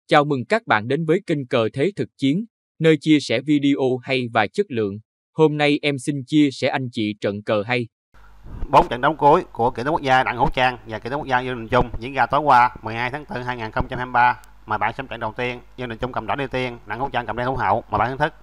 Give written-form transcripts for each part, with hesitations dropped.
Chào mừng các bạn đến với kênh Cờ Thế Thực Chiến, nơi chia sẻ video hay và chất lượng. Hôm nay em xin chia sẻ anh chị trận cờ hay. 4 trận đấu cuối của kỳ tướng quốc gia Đặng Hữu Trang và kỳ tướng quốc gia Dương Đình Chung diễn ra tối qua 12 tháng 4 2023. Mời bạn xem trận đầu tiên, Dương Đình Chung cầm đỏ đi tiên, Đặng Hữu Trang cầm đen thủ hậu. Mời bạn thưởng thức.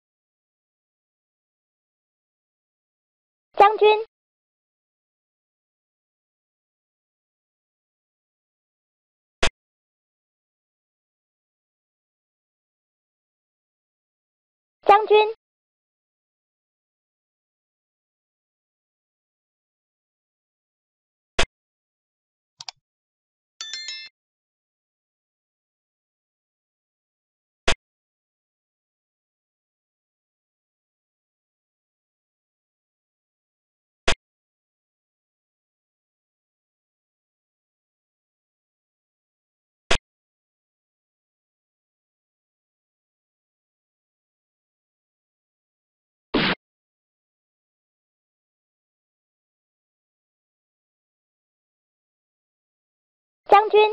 将军将军，将军，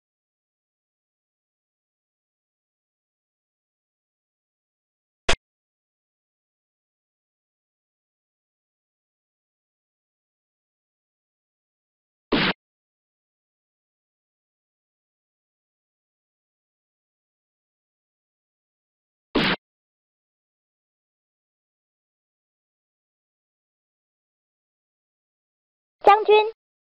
将军，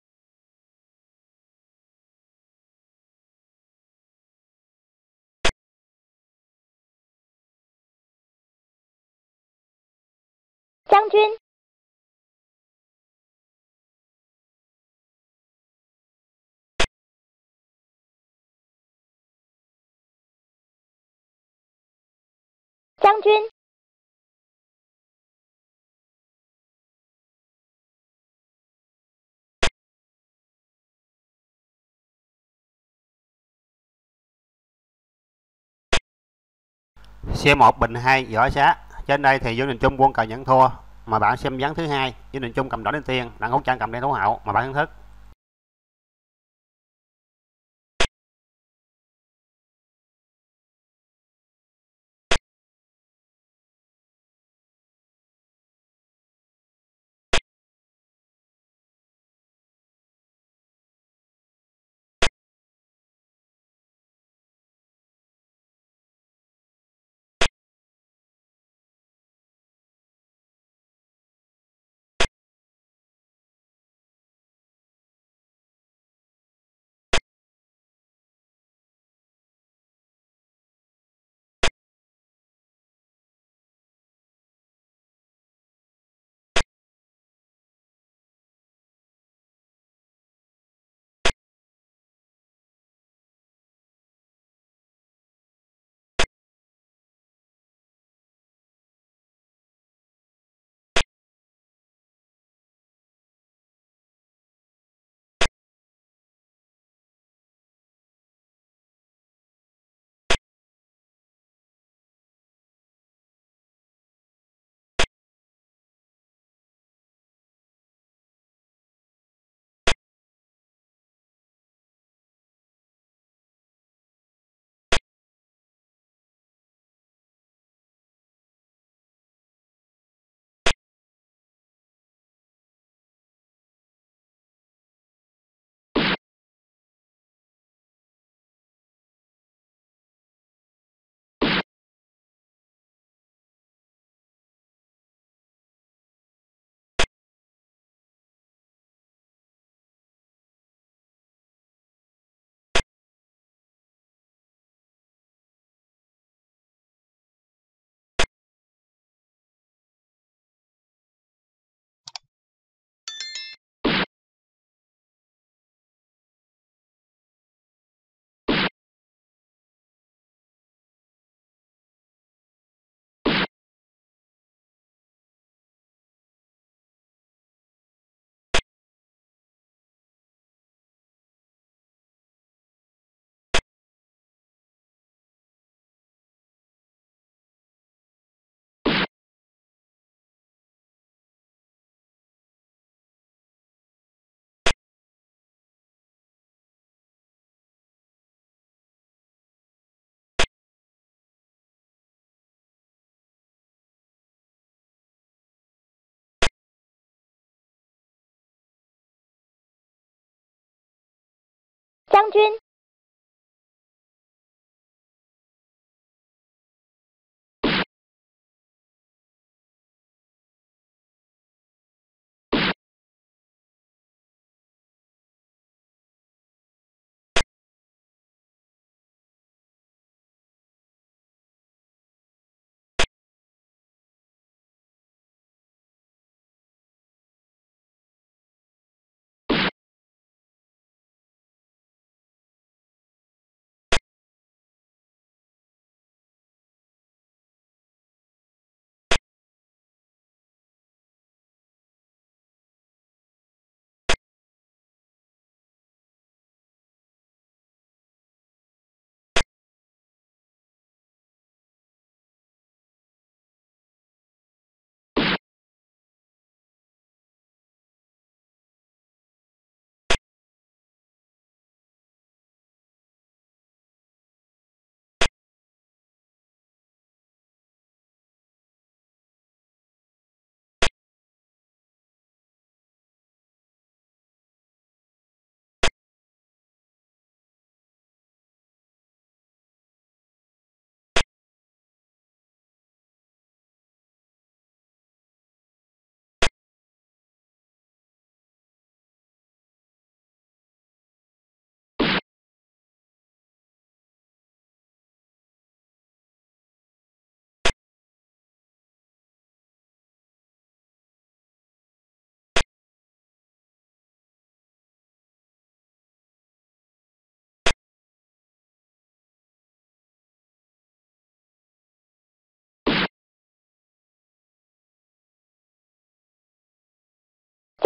将军，将军， C1 bình 2 võ xá. Trên đây thì Dương Đình Chung quân cờ nhận thua, mà bạn xem ván thứ hai, Dương Đình Chung cầm đỏ lên tiên, Đặng Hữu Trang cầm đen thủ hậu, mà bạn thắng thức. 将军。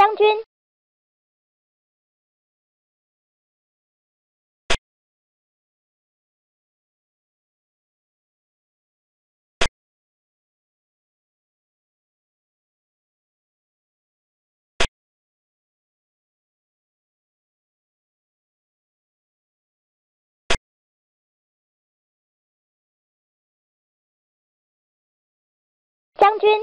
将军，将军，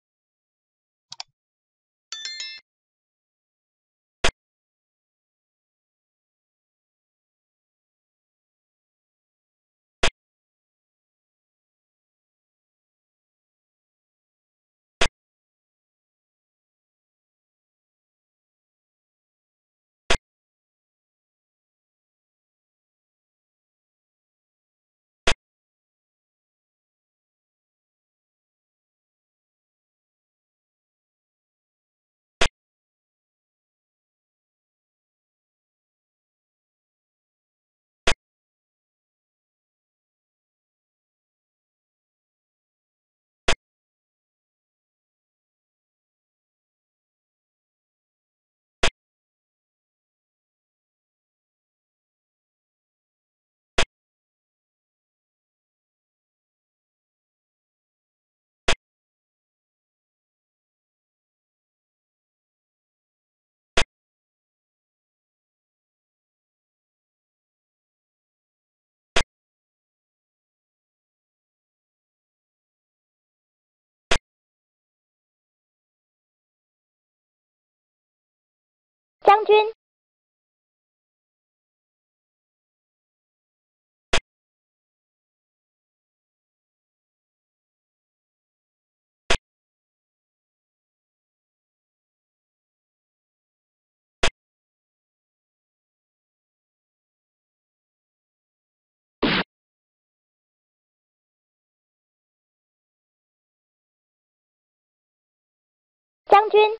将军，将军，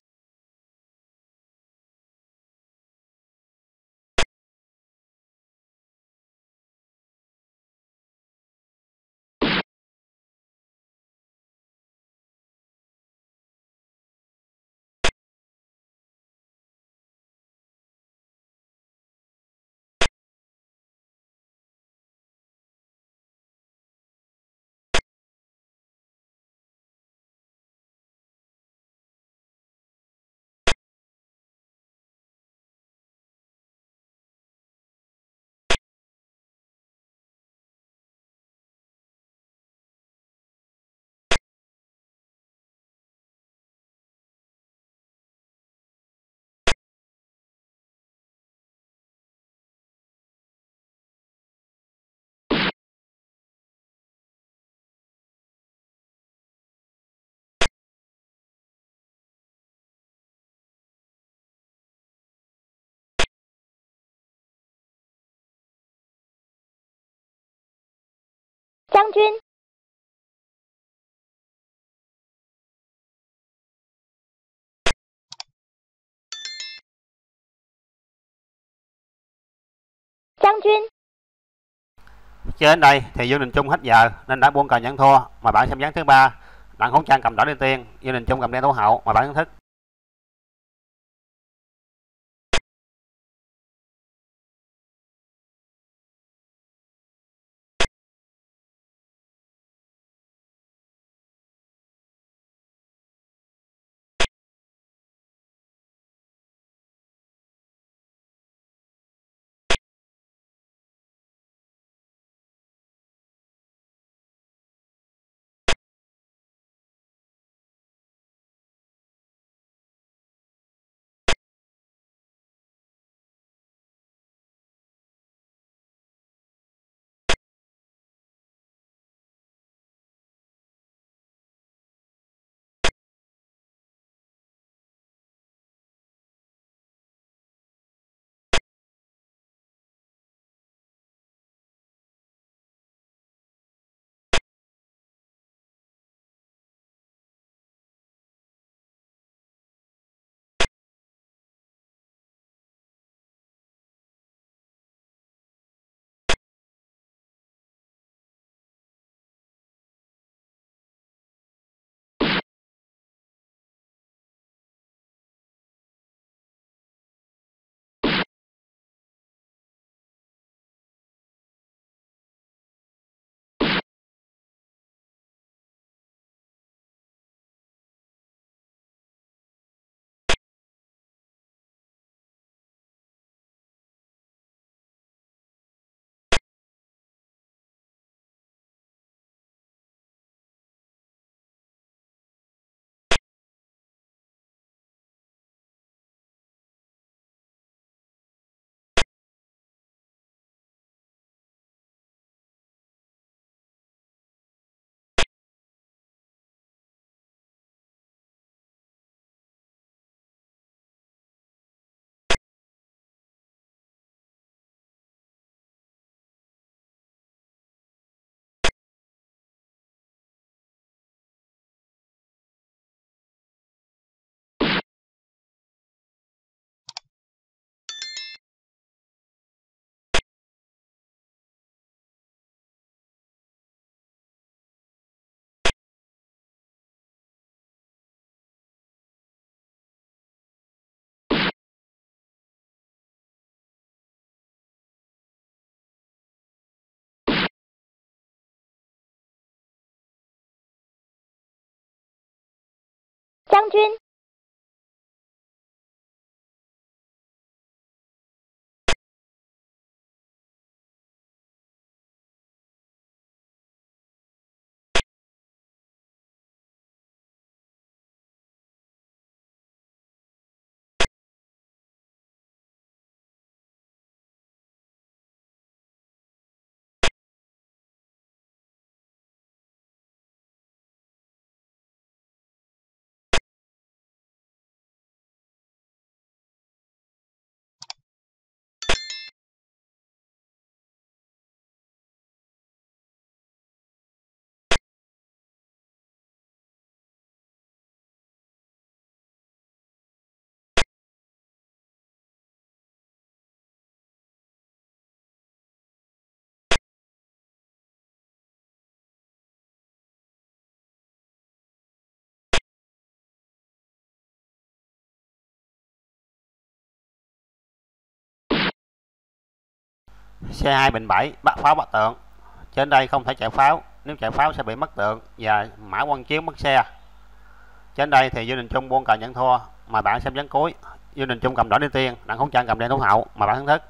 将军，将军， Chơi đến đây thì Dương Đình Chung hết giờ nên đã buông cờ nhận thua. Mời bạn xem ván thứ ba. Đặng Hữu Trang cầm đỏ đi tiên, Dương Đình Chung cầm đen thủ hậu. Mời bạn thưởng thức. 军， C2 bình 7 bắt pháo bắt tượng. Trên đây không thể chạy pháo, nếu chạy pháo sẽ bị mất tượng và mã quan chiếu mất xe. Trên đây thì Dương Đình Chung buông cờ nhận thua, mời bạn xem ván cuối. Dương Đình Chung cầm đỏ đi tiên, Đặng Hữu Trân cầm đen thủ hậu, mời bạn thưởng thức.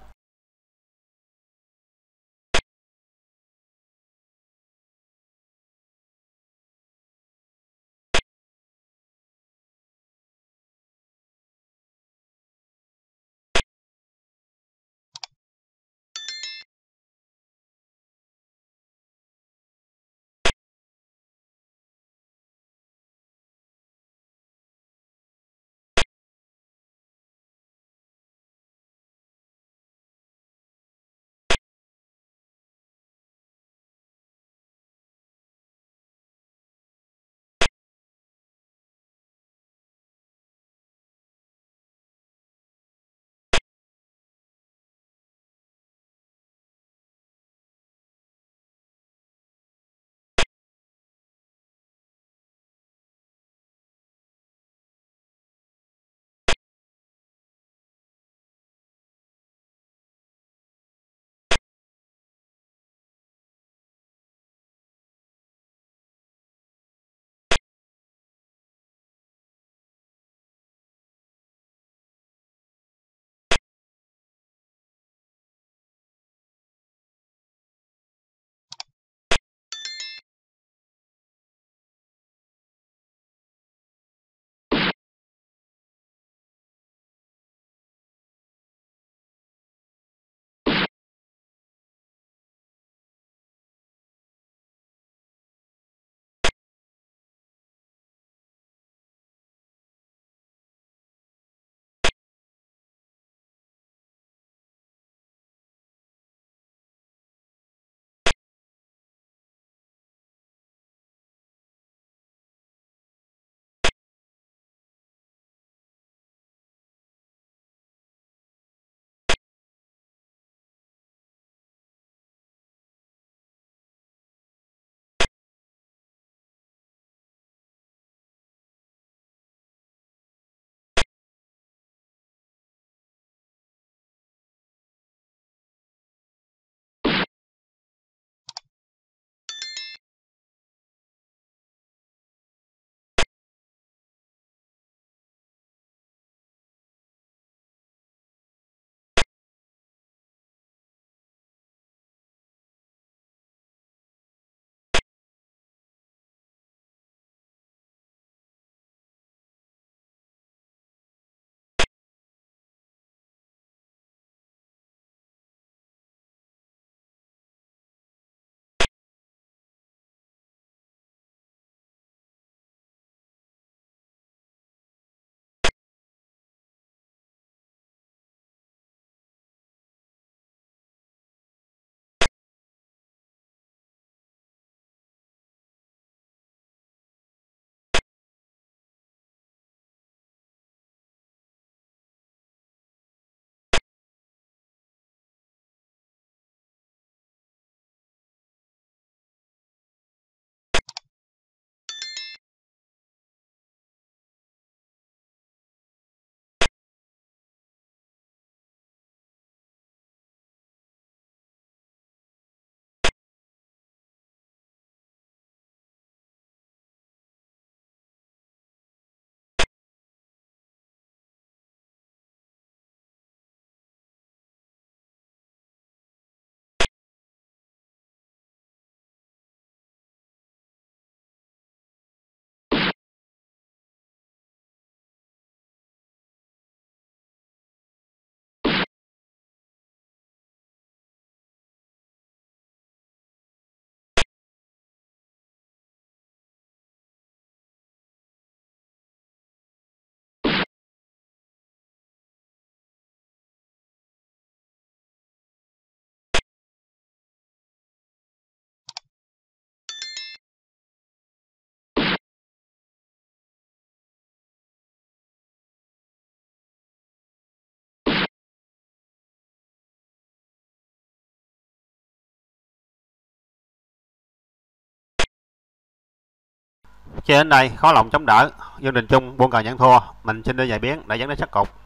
Chơi đến đây khó lòng chống đỡ, Dương Đình Chung buông cờ nhận thua, mình xin đưa vài biến để dẫn đến sát cục.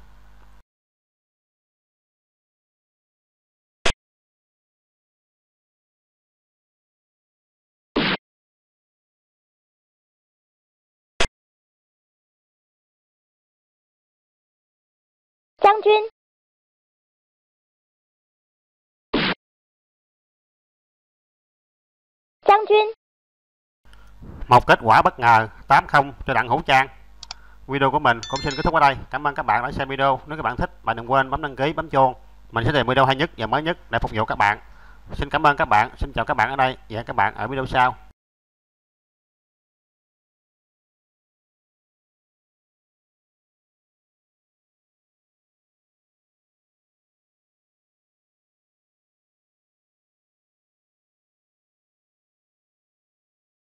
将军，将军， Một kết quả bất ngờ 8-0 cho Đặng Hữu Trang. Video của mình cũng xin kết thúc ở đây. Cảm ơn các bạn đã xem video. Nếu các bạn thích, bạn đừng quên bấm đăng ký, bấm chuông. Mình sẽ tìm video hay nhất và mới nhất để phục vụ các bạn. Xin cảm ơn các bạn, xin chào các bạn ở đây và hẹn các bạn ở video sau.